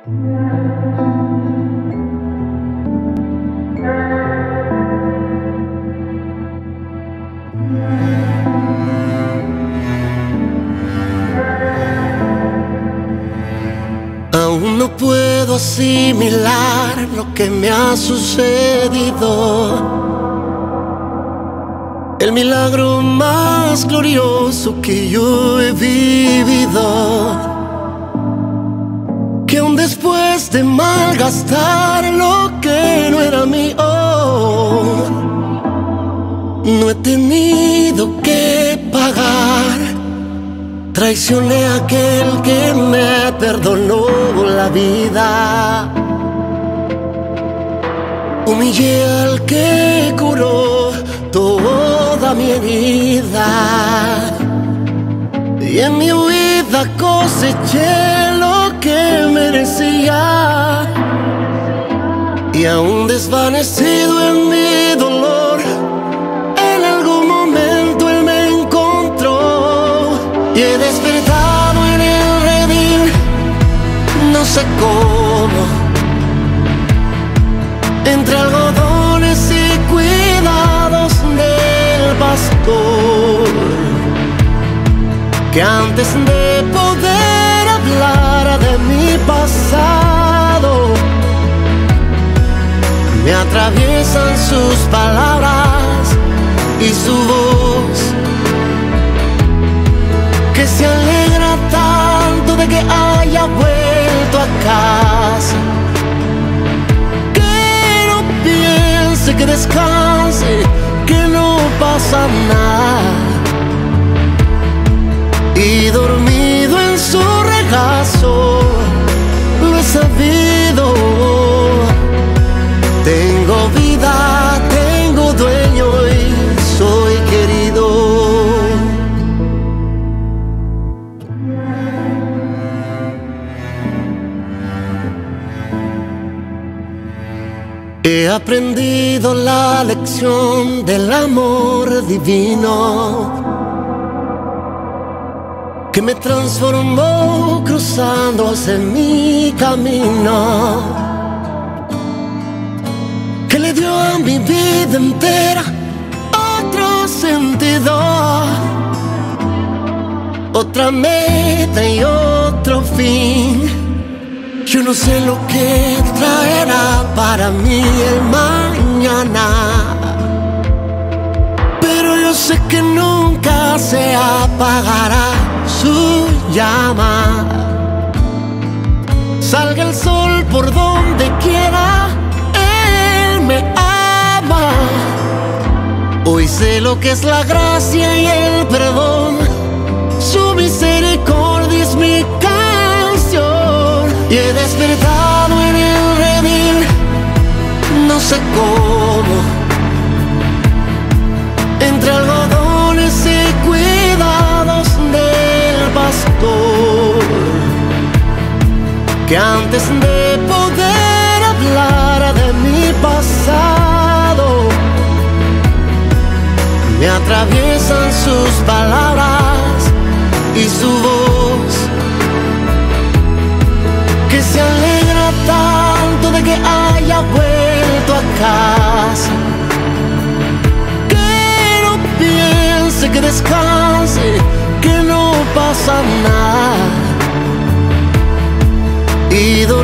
Aún no puedo asimilar lo que me ha sucedido. El milagro más glorioso que yo he vivido, que aún después de malgastar lo que no era mío, no he tenido que pagar. Traicioné a aquel que me perdonó la vida. Humillé al que curó toda mi herida. Y en mi huida coseché lo que merecía. Y aún desvanecido en mi dolor, en algún momento Él me encontró. Y he despertado en el redil, no sé cómo, entre algodones y cuidados del pastor, que antes de poder hablar de mi pasado, me atraviesan sus palabras y su voz, que se alegra tanto de que haya vuelto a casa, que no piense, que descanse, que no pasa nada. Y dormido en su regazo lo he sabido. Tengo vida, tengo dueño y soy querido. He aprendido la lección del amor divino, que me transformó cruzando hacia mi camino, que le dio a mi vida entera otro sentido, otra meta y otro fin. Yo no sé lo que traerá para mí el mañana, pero yo sé que nunca se apagará su llama. Salga el sol por donde quiera, Él me ama. Hoy sé lo que es la gracia y el perdón, su misericordia es mi canción. Y he despertado en el redil, no sé cómo, entre algodones y cuidados del pastor, que antes de poder hablar de mi pasado, me atraviesan sus palabras y su voz, que se alegra tanto de que haya vuelto a casa, que no piense, que descanse, que no pasa nada. Y